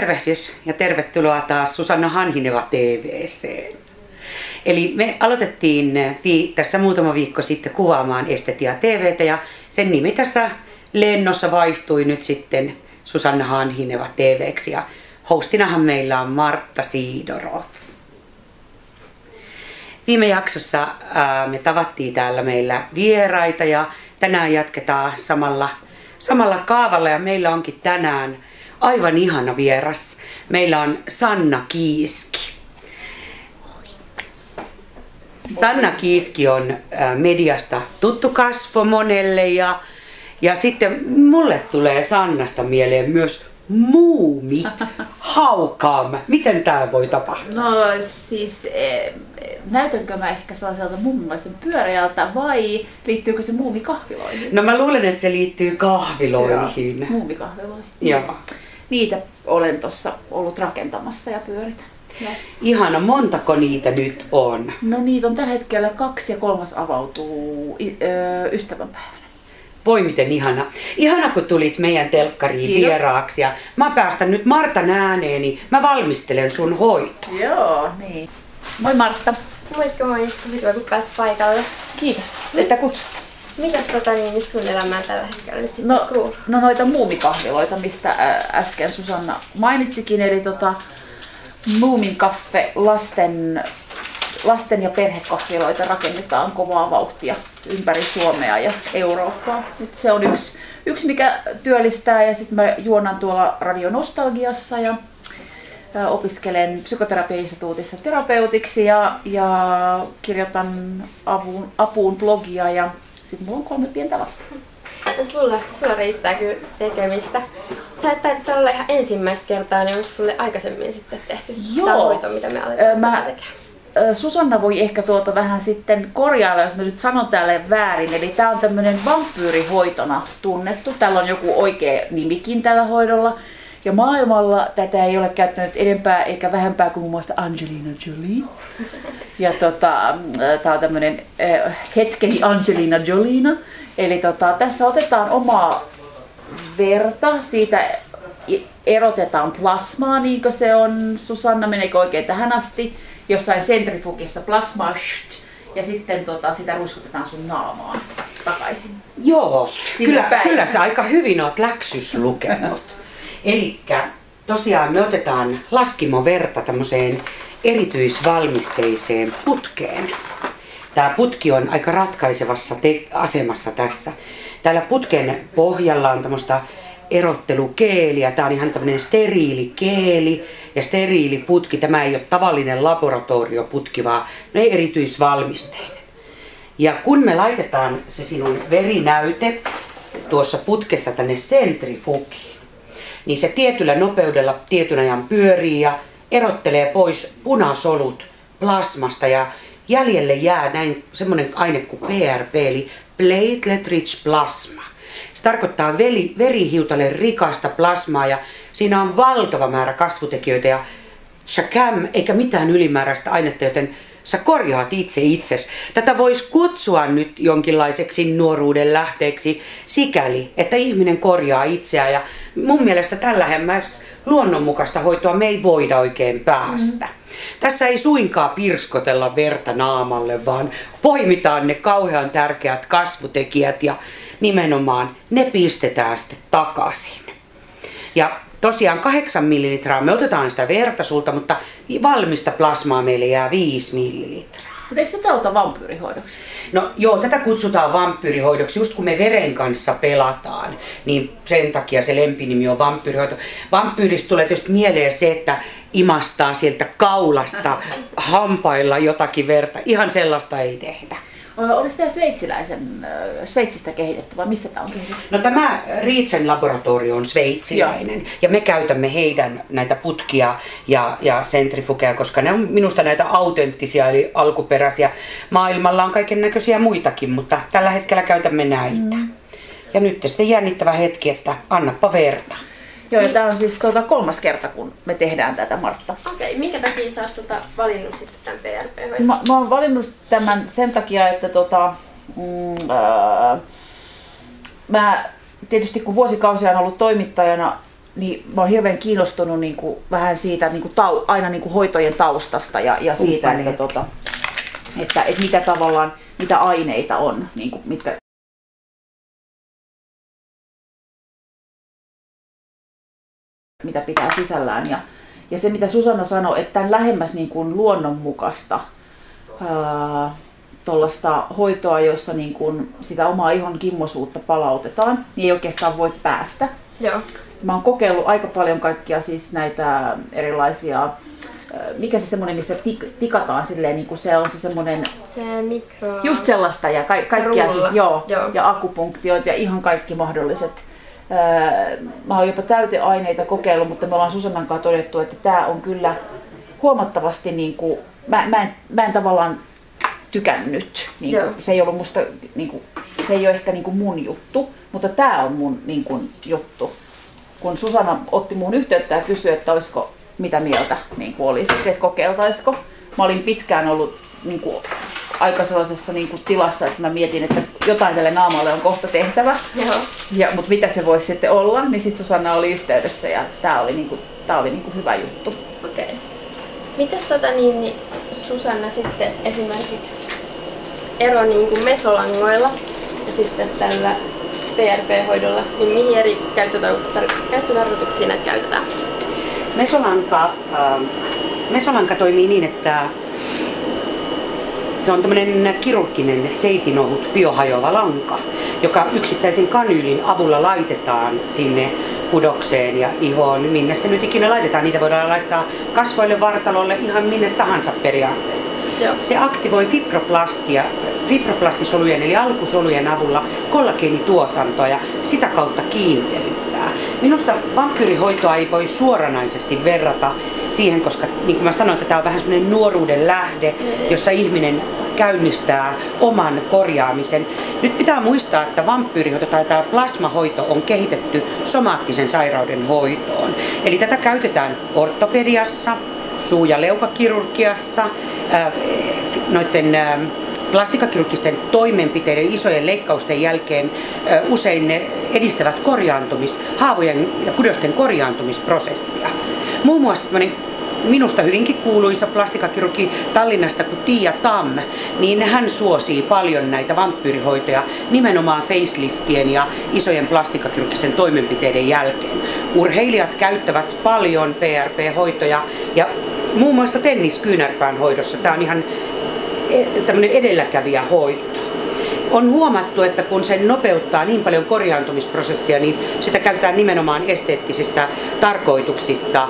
tervehdys ja tervetuloa taas Susanna Hanhineva TV:seen. Eli me aloitettiin tässä muutama viikko sitten kuvaamaan Estetia TV:tä ja sen nimi tässä lennossa vaihtui nyt sitten Susanna Hanhineva TV:ksi ja hostinahan meillä on Martta Siidorov. Viime jaksossa me tavattiin täällä meillä vieraita ja tänään jatketaan samalla kaavalla ja meillä onkin tänään aivan ihana vieras. Meillä on Sanna Kiiski. Sanna Kiiski on mediasta tuttu kasvo monelle ja sitten mulle tulee Sannasta mieleen myös muumit. How come? Miten tää voi tapahtua? No siis näytänkö mä ehkä sellaiselta mummimaisen pyöreältä vai liittyykö se muumikahviloihin? No mä luulen, että se liittyy kahviloihin. Joo, muumikahviloihin. Joo. Niitä olen tuossa ollut rakentamassa ja pyöritän. Ja. Ihana, montako niitä nyt on? No niitä on tällä hetkellä 2 ja 3 avautuu ystävänpäivänä. Voi miten ihana. Ihana kun tulit meidän telkkariin vieraaksi ja mä päästän nyt Martan ääneen, niin mä valmistelen sun hoitoa. Joo, niin. Moi Martta. Moikka moi, tosi kiva kun pääsit paikalle. Kiitos, että kutsut. Mitäs sun elämää tällä hetkellä nyt sitten kuuluu? No noita muumikahviloita, mistä äsken Susanna mainitsikin, eli Moomin Cafe lasten ja perhekahviloita rakennetaan kovaa vauhtia ympäri Suomea ja Eurooppaa. Et se on yksi mikä työllistää ja sitten mä juonan tuolla Radio Nostalgiassa ja opiskelen Psykoterapiainstituutissa terapeutiksi ja kirjoitan apuun blogia ja sitten mulla on 3 pientä lasta. No sulla riittää kyllä tekemistä. Sä et taida olla ihan ensimmäistä kertaa, niin onko sulle aikaisemmin sitten tehty tämä hoito, mitä me aletaan tekemään? Susanna voi ehkä vähän sitten korjailla, jos mä nyt sanon täällä väärin. Eli tää on tämmönen vampyyrihoitona tunnettu. Täällä on joku oikea nimikin tällä hoidolla. Ja maailmalla tätä ei ole käyttänyt enempää eikä vähempää kuin muun muassa Angelina Jolie. Ja tää on tämmönen hetkeni Angelina Jolina. Eli tässä otetaan omaa verta, siitä erotetaan plasmaa, niin kuin se on. Susanna, meneekö oikein tähän asti? Jossain sentrifugissa plasmaa, ja sitten sitä ruiskutetaan sun naamaan takaisin. Joo, kyllä sä aika hyvin oot läksys lukenut. Elikkä tosiaan me otetaan laskimoverta tämmöiseen erityisvalmisteiseen putkeen. Tää putki on aika ratkaisevassa asemassa tässä. Täällä putken pohjalla on tämmöistä erottelukeeliä. Tää on ihan tämmöinen steriilikeeli ja steriiliputki. Tämä ei ole tavallinen laboratorioputki, vaan erityisvalmisteinen. Ja kun me laitetaan se sinun verinäyte tuossa putkessa tänne sentrifugiin, niin se tietyllä nopeudella tietyn ajan pyörii ja erottelee pois punasolut plasmasta ja jäljelle jää näin semmoinen aine kuin PRP eli Platelet Rich Plasma. Se tarkoittaa verihiutalle rikasta plasmaa ja siinä on valtava määrä kasvutekijöitä ja shakam eikä mitään ylimääräistä ainetta, joten sä korjaat itsesi. Tätä voisi kutsua nyt jonkinlaiseksi nuoruuden lähteeksi sikäli, että ihminen korjaa itseään ja mun mielestä tällä hemmässä luonnonmukaista hoitoa me ei voida oikein päästä. Tässä ei suinkaan pirskotella verta naamalle, vaan poimitaan ne kauhean tärkeät kasvutekijät ja nimenomaan ne pistetään sitten takaisin. Ja tosiaan 8 millilitraa me otetaan sitä verta sulta, mutta valmista plasmaa meille jää 5 millilitraa. Mutta eikö tätä ota vampyyrihoidoksi? No joo, tätä kutsutaan vampyyrihoidoksi. Just kun me veren kanssa pelataan, niin sen takia se lempinimi on vampyyrihoito. Vampyyristä tulee tietysti mieleen se, että imastaa sieltä kaulasta hampailla jotakin verta. Ihan sellaista ei tehdä. Olisi tämä Sveitsistä kehitetty vai missä tämä on kehitetty? No tämä Riitsen laboratorio on sveitsiläinen ja me käytämme heidän näitä putkia ja sentrifugeja, koska ne on minusta näitä autenttisia eli alkuperäisiä. Maailmalla on kaiken näköisiä muitakin, mutta tällä hetkellä käytämme näitä. Ja nyt sitten jännittävä hetki, että annappa verta. Joo, ja tämä on siis 3. kerta, kun me tehdään tätä, Martta. Okei, minkä takia sä oot valinnut sitten tämän PRP-hoidon? Mä oon valinnut tämän sen takia, että mä tietysti kun vuosikausia on ollut toimittajana niin mä oon hirveän kiinnostunut niin kuin, vähän siitä niin kuin aina niin kuin hoitojen taustasta ja siitä, että mitä tavallaan, mitä aineita on, niin kuin, mitkä mitä pitää sisällään. Ja se, mitä Susanna sanoi, että tämän lähemmäs niin kuin luonnonmukaista tuollaista hoitoa, jossa niin kuin sitä omaa ihon kimmosuutta palautetaan, niin ei oikeastaan voi päästä. Joo. Mä oon kokeillut aika paljon kaikkia siis näitä erilaisia, mikä se semmoinen, missä tikataan silleen, niin kuin se on se semmoinen... Se mikro... Just sellaista ja kaikkia siis, joo, ja akupunktioita ja ihan kaikki mahdolliset. Mä oon jopa täyteaineita kokeillut, mutta me ollaan Susannan kanssa todettu, että tää on kyllä huomattavasti niinku, mä en tavallaan tykännyt. Niinku, se ei ollut musta, niinku, se ei ole ehkä niinku mun juttu, mutta tää on mun niinku, juttu. Kun Susanna otti mun yhteyttä ja kysyi, että olisiko mitä mieltä niinku olisi, että kokeiltaisiko. Mä olin pitkään ollut niinku, aika sellaisessa niin kuin tilassa, että mä mietin, että jotain tälle naamalle on kohta tehtävä. Mutta mitä se voisi sitten olla, niin sitten Susanna oli yhteydessä ja tää oli hyvä juttu. Okei. Mitäs Susanna sitten esimerkiksi ero niin kuin mesolangoilla ja sitten tällä PRP-hoidolla, niin mihin eri käyttötarkoituksiin näitä käytetään? Mesolanka toimii niin, että se on tämmöinen kirurginen seitinohut biohajoava lanka, joka yksittäisen kanyylin avulla laitetaan sinne kudokseen ja ihoon, minne se nyt ikinä laitetaan. Niitä voidaan laittaa kasvoille, vartalolle, ihan minne tahansa periaatteessa. Joo. Se aktivoi fibroplastisolujen eli alkusolujen avulla kollageenituotantoa ja sitä kautta kiinteyttää. Minusta vampyyrihoitoa ei voi suoranaisesti verrata siihen, koska niin kuin mä sanoin, että tämä on vähän semmoinen nuoruuden lähde, jossa ihminen käynnistää oman korjaamisen. Nyt pitää muistaa, että vampyyrihoito tai tämä plasmahoito on kehitetty somaattisen sairauden hoitoon. Eli tätä käytetään ortopediassa, suu- ja leukakirurgiassa, noiden plastikkakirurgisten toimenpiteiden isojen leikkausten jälkeen usein ne edistävät haavojen ja kudosten korjaantumisprosessia. Muun muassa minusta hyvinkin kuuluisa plastikkakirurgi Tallinnasta kuin Tiia Tam, niin hän suosii paljon näitä vampyyrihoitoja nimenomaan faceliftien ja isojen plastikkakirurgisten toimenpiteiden jälkeen. Urheilijat käyttävät paljon PRP-hoitoja ja muun muassa tenniskyynärpään hoidossa tämä on ihan tämmöinen edelläkävijä hoito. On huomattu, että kun se nopeuttaa niin paljon korjaantumisprosessia, niin sitä käytetään nimenomaan esteettisissä tarkoituksissa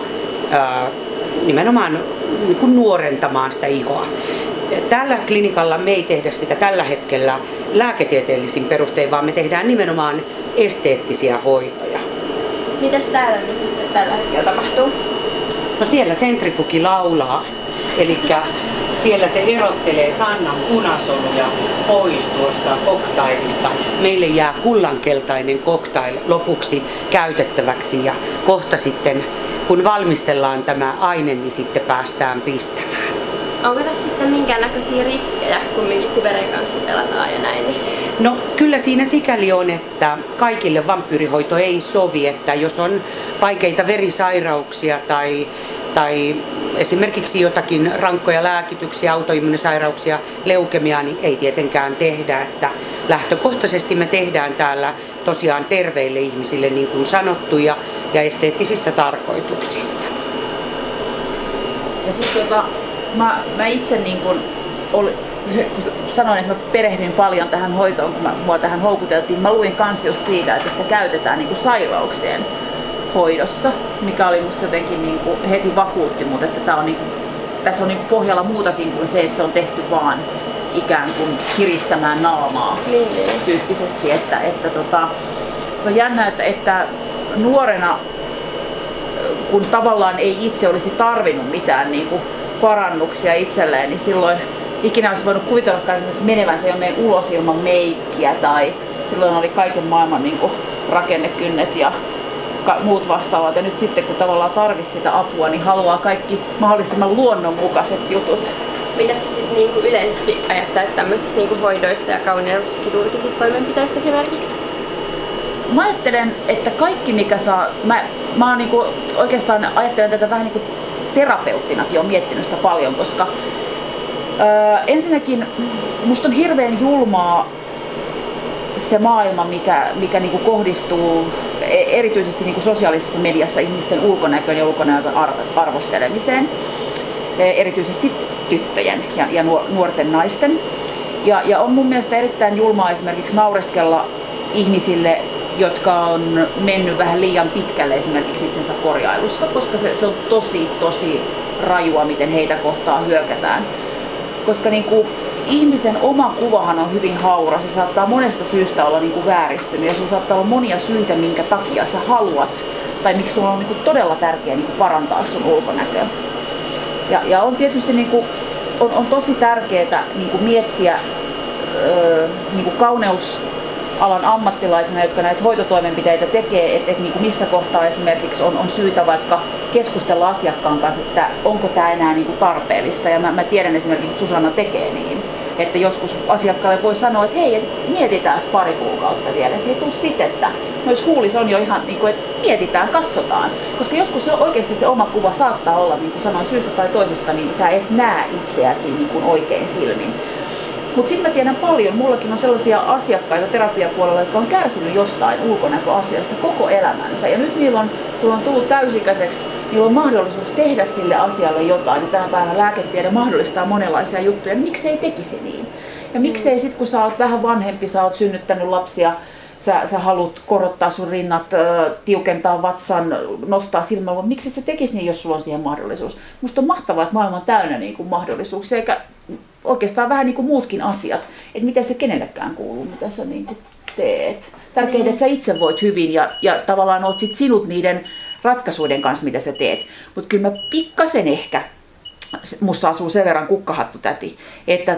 nimenomaan niin kuin nuorentamaan sitä ihoa. Tällä klinikalla me ei tehdä sitä tällä hetkellä lääketieteellisin perustein, vaan me tehdään nimenomaan esteettisiä hoitoja. Mitäs täällä nyt sitten tällä hetkellä tapahtuu? No siellä sentrifugi laulaa, eli siellä se erottelee Sannan punasoluja pois tuosta koktailista. Meille jää kullankeltainen koktail lopuksi käytettäväksi ja kohta sitten kun valmistellaan tämä aine, niin sitten päästään pistämään. Onko tässä sitten minkäännäköisiä riskejä, kumminkin kun veren kanssa pelataan ja näin? Niin? No kyllä siinä sikäli on, että kaikille vampyyrihoito ei sovi, että jos on vaikeita verisairauksia tai esimerkiksi jotakin rankkoja lääkityksiä, autoimmuunisairauksia, leukemiaa, niin ei tietenkään tehdä. Että lähtökohtaisesti me tehdään täällä tosiaan terveille ihmisille, niin kuin sanottu, ja esteettisissä tarkoituksissa. Ja sitten mä itse niin kun sanoin, että mä perehdyin paljon tähän hoitoon, kun mua tähän houkuteltiin. Mä luin kans just siitä, että sitä käytetään niin kuin sairauksien hoidossa, mikä oli musta jotenkin niin kuin heti vakuutti mut, että tää on niin kuin, tässä on niin kuin pohjalla muutakin kuin se, että se on tehty vaan ikään kuin kiristämään naamaa tyyppisesti. Että se on jännä, että nuorena, kun tavallaan ei itse olisi tarvinnut mitään niin kuin parannuksia itselleen, niin silloin ikinä olisi voinut kuvitella menevänsä jonnein ulos ilman meikkiä tai silloin oli kaiken maailman niin kuin rakennekynnet ja muut vastaavat. Ja nyt sitten kun tavallaan tarvitsisi sitä apua, niin haluaa kaikki mahdollisimman luonnonmukaiset jutut. Mitä sä sitten niinku yleisesti ajattelet tämmöisistä niinku hoidoista ja kauneuskirurgisista toimenpiteistä esimerkiksi? mä ajattelen, että kaikki mikä saa, mä oon niinku, oikeastaan ajattelen tätä vähän niinku terapeuttinakin, on miettinyt sitä paljon, koska ensinnäkin musta on hirveän julmaa se maailma, mikä niinku kohdistuu erityisesti niinku sosiaalisessa mediassa ihmisten ulkonäköön ja ulkonäön arvostelemiseen, erityisesti tyttöjen ja nuorten naisten. Ja on mun mielestä erittäin julmaa esimerkiksi naureskella ihmisille, jotka on mennyt vähän liian pitkälle esimerkiksi itsensä korjailussa, koska se on tosi rajua, miten heitä kohtaan hyökätään. Koska niinku, ihmisen oma kuvahan on hyvin hauras, se saattaa monesta syystä olla niinku vääristynyt ja sulla saattaa olla monia syitä, minkä takia sä haluat tai miksi sulla on niinku todella tärkeää niinku parantaa sun ulkonäköä. Ja on tietysti niinku, on tosi tärkeää niinku miettiä niinku kauneusalan ammattilaisena, jotka näitä hoitotoimenpiteitä tekee, että niinku missä kohtaa esimerkiksi on syytä vaikka keskustella asiakkaan kanssa, että onko tämä enää niinku tarpeellista. Ja mä tiedän esimerkiksi, että Susanna tekee niin, että joskus asiakkaalle voi sanoa, että hei, mietitään pari kuukautta vielä, että hei, tuu sit, että jos huulis on jo ihan, niin kuin, että mietitään, katsotaan. Koska joskus oikeasti se oma kuva saattaa olla, niin kuin sanoin, syystä tai toisesta, niin sä et näe itseäsi niin kuin oikein silmin. Mutta sitten mä tiedän paljon, mullakin on sellaisia asiakkaita terapiapuolella, jotka on kärsinyt jostain ulkonäköasiasta koko elämänsä. Ja nyt niillä on tullut täysikäiseksi, niillä on mahdollisuus tehdä sille asialle jotain. Ja tänä päivänä lääketiede mahdollistaa monenlaisia juttuja, niin miksei tekisi niin? Ja miksei sit kun sä oot vähän vanhempi, sä oot synnyttänyt lapsia, sä haluat korottaa sun rinnat, tiukentaa vatsan, nostaa silmäluun, miksi se tekisi niin, jos sulla on siihen mahdollisuus? Musta on mahtavaa, että maailma on täynnä niin kuin mahdollisuuksia, eikä oikeastaan vähän niin kuin muutkin asiat, että miten se kenellekään kuuluu, mitä sä niin kuin teet. Tärkeintä, että sä itse voit hyvin ja tavallaan oot sit sinut niiden ratkaisuiden kanssa, mitä sä teet. Mutta kyllä mä pikkasen ehkä, musta asuu sen verran kukkahattutäti, että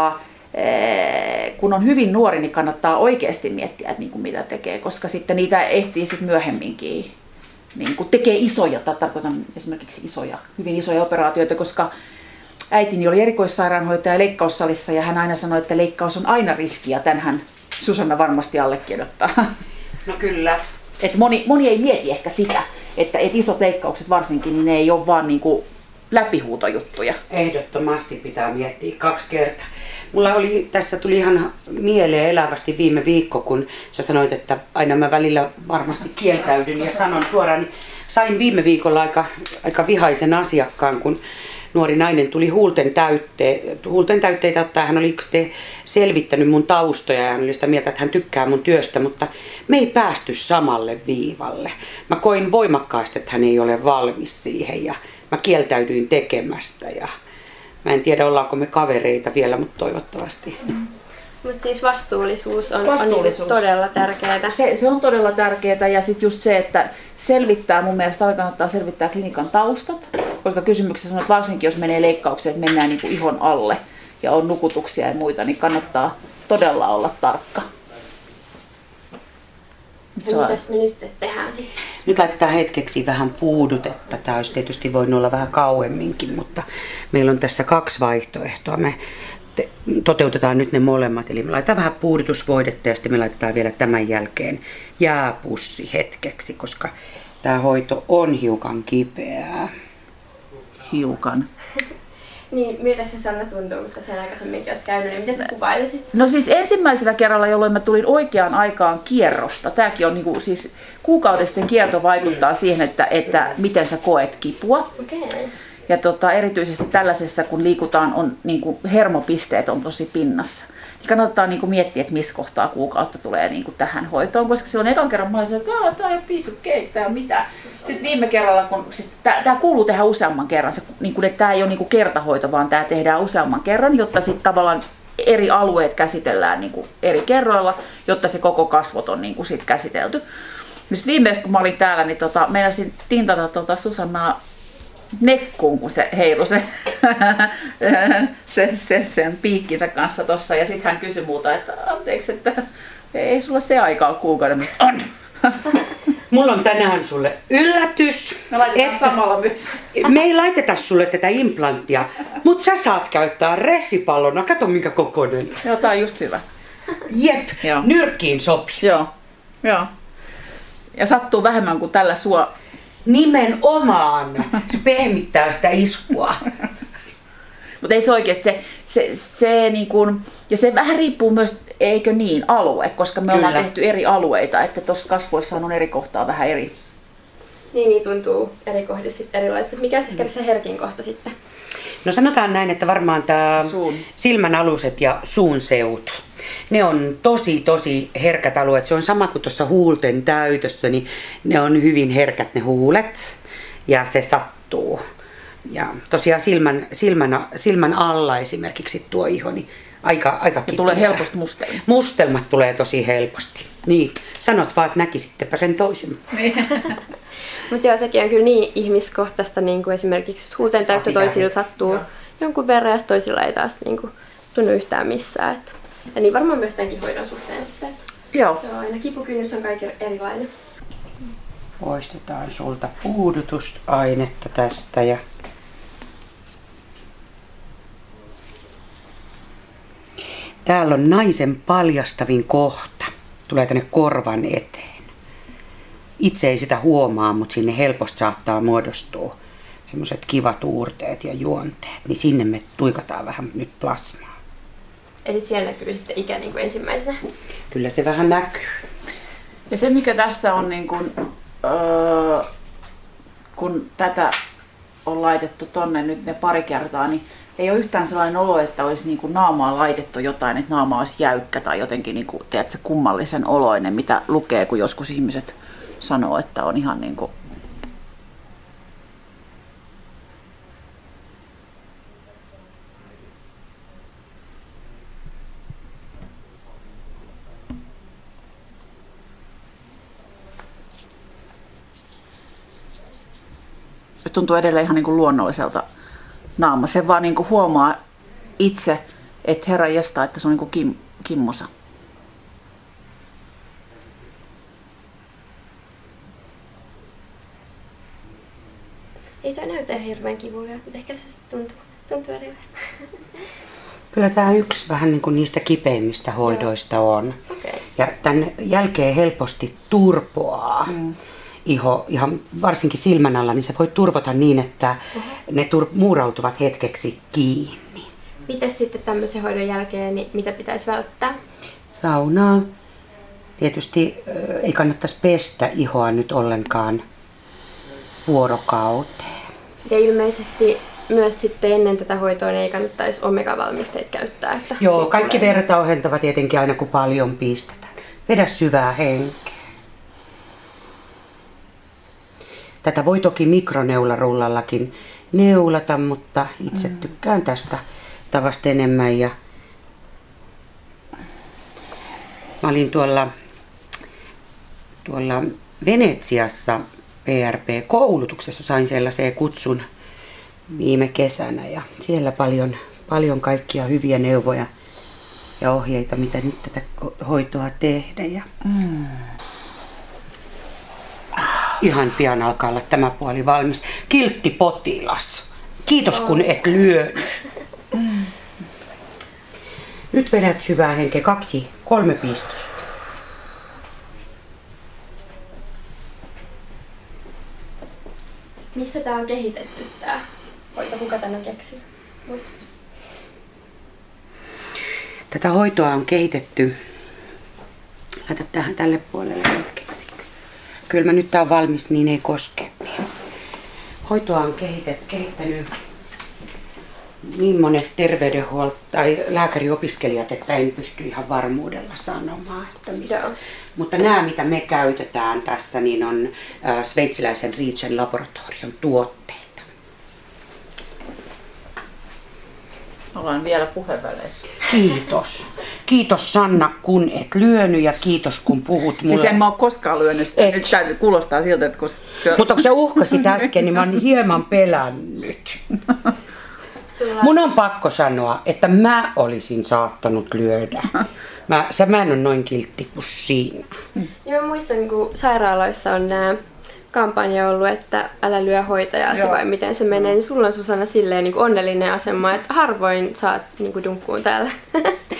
kun on hyvin nuori, niin kannattaa oikeasti miettiä, että niin kuin mitä tekee, koska sitten niitä ehtii sitten myöhemminkin niin kuin tekee isoja, tai tarkoitan esimerkiksi hyvin isoja operaatioita, koska äitini oli erikoissairaanhoitaja leikkaussalissa ja hän aina sanoi, että leikkaus on aina riski ja tämänhän Susanna varmasti allekirjoittaa. No kyllä. Et moni ei mieti ehkä sitä, että isot leikkaukset varsinkin, niin ne ei ole vaan niinku läpihuutojuttuja. Ehdottomasti pitää miettiä 2 kertaa. Tässä tuli ihan mieleen elävästi viime viikko, kun sä sanoit, että aina mä välillä varmasti kieltäydyn ja sanon suoraan, niin sain viime viikolla aika vihaisen asiakkaan, kun nuori nainen tuli huulten täytteitä ottaa. Hän oli selvittänyt mun taustoja ja hän oli sitä mieltä, että hän tykkää mun työstä, mutta me ei päästy samalle viivalle. Mä koin voimakkaasti, että hän ei ole valmis siihen ja mä kieltäydyin tekemästä. Ja mä en tiedä, ollaanko me kavereita vielä, mutta toivottavasti. Mutta siis vastuullisuus on todella tärkeää. Se on todella tärkeää ja sitten just se, että selvittää, mun mielestä kannattaa selvittää klinikan taustat, koska kysymyksessä on, että varsinkin jos menee leikkaukseen, että mennään niinku ihon alle ja on nukutuksia ja muita, niin kannattaa todella olla tarkka. Mitäs me nyt tehdään sitten? Nyt laitetaan hetkeksi vähän puudutetta. Tämä olisi tietysti voinut olla vähän kauemminkin, mutta meillä on tässä 2 vaihtoehtoa. Me toteutetaan nyt ne molemmat, eli me laitetaan vähän puudutusvoidetta ja sitten me laitetaan vielä tämän jälkeen jääpussi hetkeksi, koska tämä hoito on hiukan kipeää. Hiukan. Niin, miltä se Sanna tuntuu, kun tosiaan aikaisemminkin olet käynyt, niin miten sä kuvailisit? No siis ensimmäisellä kerralla, jolloin mä tulin oikeaan aikaan kierrosta. Tämäkin on niinku, siis kuukaudisten kierto vaikuttaa siihen, että miten sä koet kipua. Okay. Ja erityisesti tällaisessa, kun liikutaan, on niinku, hermopisteet on tosi pinnassa. Niin kannattaa niinku, miettiä, että missä kohtaa kuukautta tulee niinku, tähän hoitoon, koska silloin ekan kerran mä olin, että tämä on piece of cake, tämä on mitä. Sitten viime kerralla, kun siis tämä kuuluu tehdä useamman kerran, niin että tämä ei ole niin kuin kertahoito, vaan tämä tehdään useamman kerran, jotta sitten tavallaan eri alueet käsitellään niin kuin eri kerroilla, jotta se koko kasvot on niin kuin sit käsitelty. Nyt viimeistä, kun mä olin täällä, niin meinasin tintata Susannaa nekkuun, kun se heilui sen piikkinsä kanssa tuossa. Ja sitten hän kysyi multa, että anteeksi, että ei sulla se aika ole kuukauden. On! Mulla on tänään sulle yllätys. Me laitetaan samalla myös. Me ei laiteta sulle tätä implanttia, mutta sä saat käyttää resipallona. Kato minkä kokoinen. Joo, tää on just hyvä. Jep, Joo. Nyrkkiin sopii. Joo. Ja sattuu vähemmän kuin tällä Nimenomaan. Se pehmittää sitä iskua. Mutta ei se oikeasti, se niin kuin, ja se vähän riippuu myös, eikö niin, alue, koska me ollaan tehty eri alueita, että tuossa kasvoissa on eri kohtaa vähän eri. Niin tuntuu eri kohdissa sitten erilaiset. Mikä on ehkä se herkin kohta sitten? No sanotaan näin, että varmaan tämä silmän aluset ja suun seutu. Ne on tosi herkät alueet. Se on sama kuin tuossa huulten täytössä, niin ne on hyvin herkät ne huulet ja se sattuu. Ja tosiaan silmän alla esimerkiksi tuo iho, niin aika kipeä. Tulee helposti mustelma. Mustelmat tulee tosi helposti. Niin, sanot vaan, että näkisittepä sen toisen. Mutta joo, sekin on kyllä niin ihmiskohtaista, niin kuin esimerkiksi huulten täyttö toisilla sattuu jonkun verran ja toisilla ei taas niin kuin tunnu yhtään missään. Ja niin varmaan myös tämänkin hoidon suhteen sitten. Joo. Se on aina kipukynnys on kaikille erilainen. Poistetaan sulta puudutusainetta tästä ja täällä on naisen paljastavin kohta. Tulee tänne korvan eteen. Itse ei sitä huomaa, mutta sinne helposti saattaa muodostua semmoiset kivat uurteet ja juonteet. Niin sinne me tuikataan vähän nyt plasmaa. Eli siellä näkyy sitten ikä niin kuin ensimmäisenä? Kyllä se vähän näkyy. Ja se mikä tässä on, niin kun tätä on laitettu tonne nyt ne pari kertaa, niin ei ole yhtään sellainen olo, että olisi niin kuin naamaa laitettu jotain, että naama olisi jäykkä tai jotenkin niin kuin, tiedätkö, kummallisen oloinen, mitä lukee, kun joskus ihmiset sanoo, että on ihan niin kuin... Se tuntuu edelleen ihan niin kuin luonnolliselta naama. Se vaan niin kuin huomaa itse, että herra jestaa, että se on niin kuin kimmosa. Ei tämä näytä hirveän kivulia, mutta ehkä se tuntuu erilaista. Kyllä tämä yksi vähän niin kuin niistä kipeimmistä hoidoista on. Okay. Ja tämän jälkeen helposti turpoaa. Iho, ihan varsinkin silmän alla, niin se voi turvota niin, että ne muurautuvat hetkeksi kiinni. Miten sitten tämmöisen hoidon jälkeen, niin mitä pitäisi välttää? Saunaa. Tietysti ei kannattaisi pestä ihoa nyt ollenkaan vuorokauteen. Ja ilmeisesti myös sitten ennen tätä hoitoa niin ei kannattaisi omega-valmisteita käyttää. Että joo, kaikki verta ohentava tietenkin aina kun paljon pistetään. Vedä syvää henkeä. Tätä voi toki mikroneularullallakin neulata, mutta itse tykkään tästä tavasta enemmän. Ja mä olin tuolla Venetsiassa PRP-koulutuksessa, sain sellaiseen kutsun viime kesänä ja siellä paljon kaikkia hyviä neuvoja ja ohjeita, mitä nyt tätä hoitoa tehdä. Ja ihan pian alkaa olla tämä puoli valmis. Kiltti potilas. Kiitos kun et lyönyt. Nyt vedät syvää henkeä 2-3 pistosta. Missä tää on kehitetty tää hoito? Kuka tän on keksinyt? Muistatko? Tätä hoitoa on kehitetty. Laita tälle puolelle hetkeksi. Kyllä mä nyt tää on valmis, niin ei koske. Hoitoa on kehittänyt niin monet tai lääkäriopiskelijat, että en pysty ihan varmuudella sanomaan, että missä. Mutta nämä, mitä me käytetään tässä, niin on sveitsiläisen Riegen laboratorion tuotteita. Ollaan vielä puheväleissä. Kiitos. Kiitos Sanna, kun et lyönyt ja kiitos kun puhut mulle. Siis en mä ole koskaan lyönyt sitä. Nyt tämä kuulostaa siltä, että Mutta kun sä uhkasit äsken, niin mä oon hieman pelännyt. Mun on pakko sanoa, että mä olisin saattanut lyödä. Mä en ole noin kiltti kuin siinä. Ja mä muistan, kun sairaaloissa on nämä kampanja ollut, että älä lyö hoitajaasi vai miten se menee, niin sulla on Susanna silleen niin kuin onnellinen asema, että harvoin saat niin kuin dunkkuun täällä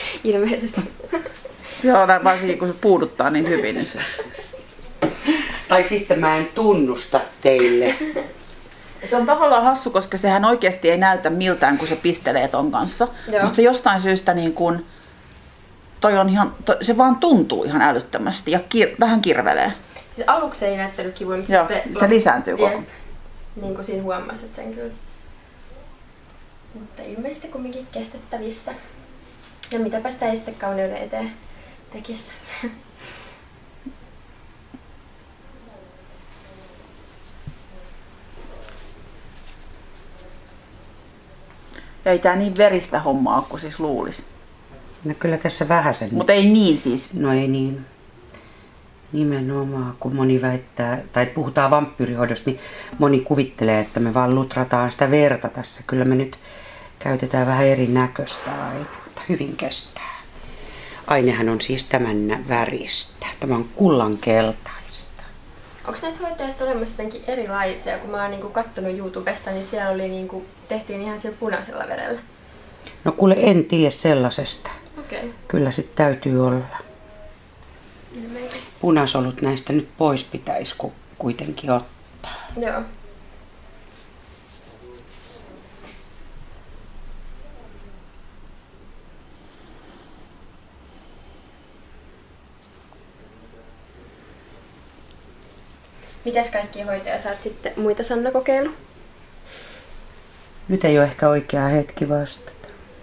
ilmeisesti. Joo, varsinkin kun se puuduttaa niin hyvin. Niin se... Tai sitten mä en tunnusta teille. Se on tavallaan hassu, koska sehän oikeasti ei näytä miltään, kun se pistelee ton kanssa. Mutta se jostain syystä niin kun, se vaan tuntuu ihan älyttömästi ja vähän kirvelee. Siis aluksi ei näyttänyt kivuja, mutta joo, sitten... se lisääntyy koko ajan. Niin kuin siinä huomasit sen kyllä. Mutta ilmeisesti kumminkin kestettävissä. Ja mitäpä sitä ei sitten kauneuden eteen tekisi. Ei tää niin veristä hommaa kuin siis luulisi. No kyllä tässä vähäsen. Mutta ei niin siis. No ei niin. Nimenomaan, kun moni väittää, tai puhutaan vampyyrihoidosta, niin moni kuvittelee, että me vaan lutrataan sitä verta tässä. Kyllä me nyt käytetään vähän erinäköistä ainetta. Hyvin kestää. Ainehan on siis tämän väristä. Tämä on kullankeltaista. Onko näitä hoitoja olemassa jotenkin erilaisia? Kun mä oon niinku kattonut YouTubesta, niin siellä oli niinku, tehtiin ihan siellä punaisella verellä. No kuule, en tiedä sellaisesta. Okay. Kyllä sit täytyy olla. Punasolut näistä nyt pois pitäisi kuitenkin ottaa. Joo. Mitäs kaikkia hoitoja sä oot sitten muita Sanna kokeillut? Nyt ei ole ehkä oikea hetki vastata.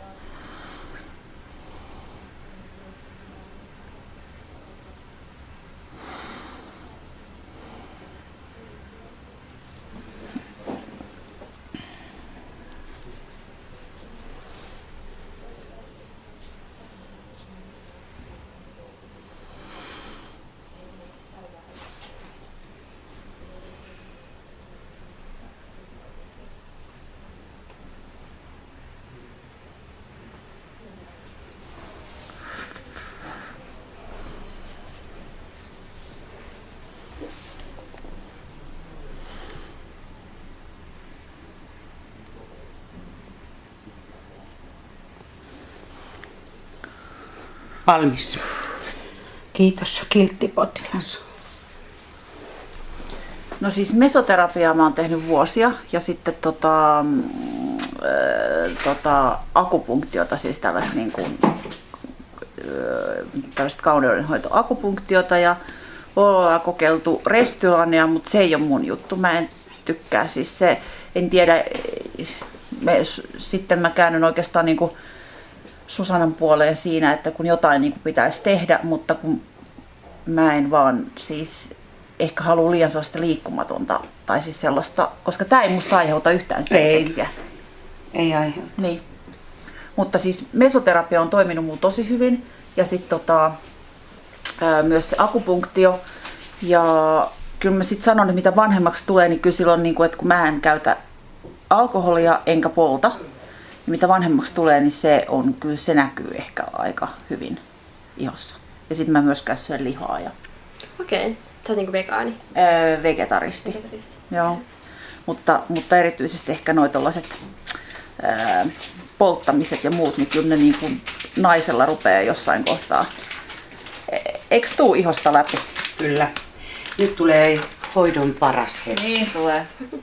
Valmis. Kiitos, kiltti potilas. No siis mesoterapiaa mä oon tehnyt vuosia ja sitten akupunktiota, siis tällaista niin kuin, tällaista kauneudenhoitoakupunktiota ja ollaan kokeiltu Restylania, mutta se ei ole mun juttu. Mä en tykkää siis se, en tiedä, sitten mä käännyn oikeastaan niin kuin Susannan puoleen siinä, että kun jotain niin kuin pitäisi tehdä, mutta kun mä en vaan siis ehkä halua liian sellaista liikkumatonta tai siis sellaista, koska tää ei musta aiheuta yhtään sitä hetkeä. Ei aiheuta. Niin. Mutta siis mesoterapia on toiminut mulla tosi hyvin ja sitten myös se akupunktio ja kyllä mä sitten sanon, että mitä vanhemmaksi tulee, niin kyllä silloin, niin kuin, että kun mä en käytä alkoholia enkä polta, mitä vanhemmaksi tulee, niin se näkyy ehkä aika hyvin ihossa. Ja sitten mä myöskään syön lihaa. Okei. Sä oot niinku vegaani? Vegetaristi. Joo. Mutta erityisesti ehkä noi tollaset polttamiset ja muut, niin kyllä ne niin kuin naisella rupeaa jossain kohtaa. Eikö tuu ihosta läpi? Kyllä. Nyt tulee hoidon paras hetki. Niin tulee.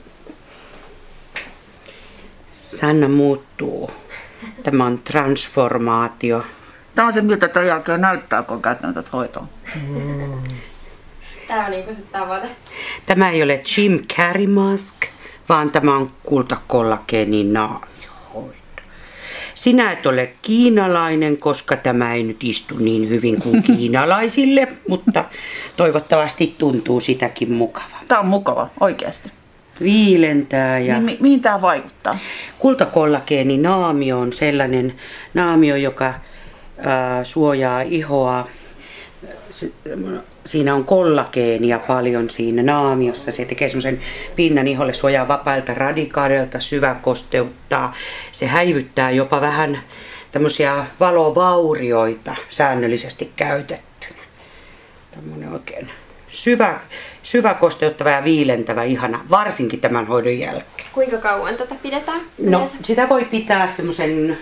Sanna muuttuu. Tämä on transformaatio. Tämä on se, miltä tämän jälkeen näyttää, kun on käyttänyt tätä hoitoa. Tämä on niinku se tavoite. Tämä ei ole Jim Carrey mask, vaan tämä on kultakollageenin naamiohoito. Sinä et ole kiinalainen, koska tämä ei nyt istu niin hyvin kuin kiinalaisille, mutta toivottavasti tuntuu sitäkin mukava. Tämä on mukava, oikeasti. Viilentää ja... Niin, mihin tämä vaikuttaa? Kultakollageenin naamio on sellainen naamio, joka suojaa ihoa. Siinä on kollageenia paljon siinä naamiossa. Se tekee semmoisen pinnan iholle, suojaa vapailta radikaaleilta, syväkosteuttaa. Se häivyttää jopa vähän tämmöisiä valovaurioita säännöllisesti käytettynä. Tämmöinen oikein syväkosteuttava ja viilentävä, ihana, varsinkin tämän hoidon jälkeen. Kuinka kauan tätä pidetään? No, sitä voi pitää semmoisen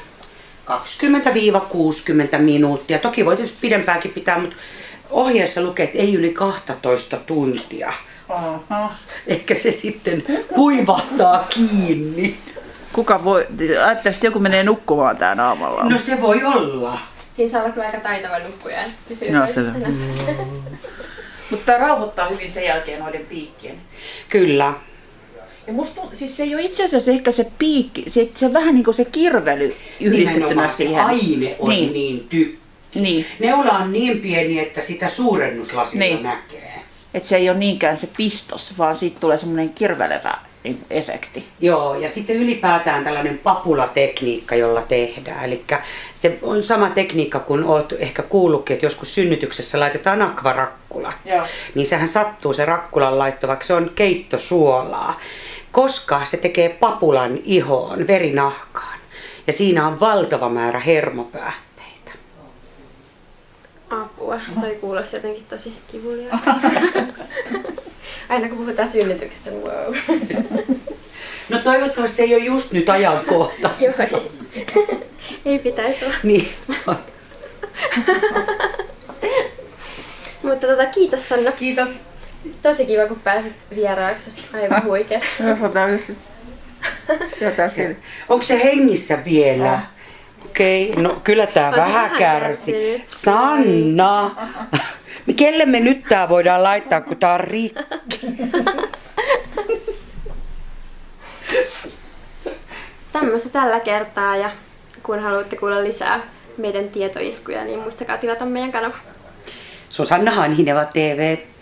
20-60 minuuttia. Toki voi tietysti pidempääkin pitää, mutta ohjeessa lukee, että ei yli 12 tuntia Aha. Ehkä se sitten kuivahtaa kiinni. Kuka voi, ajattelee, joku menee nukkumaan tän aamulla. No se voi olla. Siinä saa olla kyllä aika taitava nukkuja, että pysyy No, Mutta tämä rauhoittaa hyvin sen jälkeen noiden piikkien. Kyllä. Ja musta siis se ei ole itse asiassa ehkä se piikki, se vähän niin kuin se kirvely yhdistettynä Nimenomaan siihen. aine on niin tykki. Niin. Neula on niin pieni, että sitä suurennuslasilla Niin. näkee. Että se ei ole niinkään se pistos, vaan siitä tulee semmoinen kirvelevä efekti. Joo, ja sitten ylipäätään tällainen papulatekniikka, jolla tehdään. Eli se on sama tekniikka, kun olet ehkä kuullutkin, että joskus synnytyksessä laitetaan akvarakkulat. Joo. Niin sehän sattuu se rakkulan laitto, vaikka se on keittosuolaa, koska se tekee papulan ihoon, verinahkaan. Ja siinä on valtava määrä hermopäähteitä. Apua. Toi kuulosti jotenkin tosi kivuliaalta. Aina kun puhutaan synnytyksestä, niin wow. No toivottavasti se ei ole just nyt ajankohtaista. Joo, ei pitäisi olla. Niin. Mutta kiitos Sanna. Kiitos. Tosi kiva kun pääsit vieraaksi. Aivan huikeet. Onko se hengissä vielä? Okei, no kyllä tää On vähän vähän kärsi. kärsinyt. Sanna! Kelle me nyt tää voidaan laittaa, kun tää on rikki? Tämmöistä tällä kertaa ja kun haluatte kuulla lisää meidän tietoiskuja, niin muistakaa tilata meidän kanava. Susanna Hanhineva TV.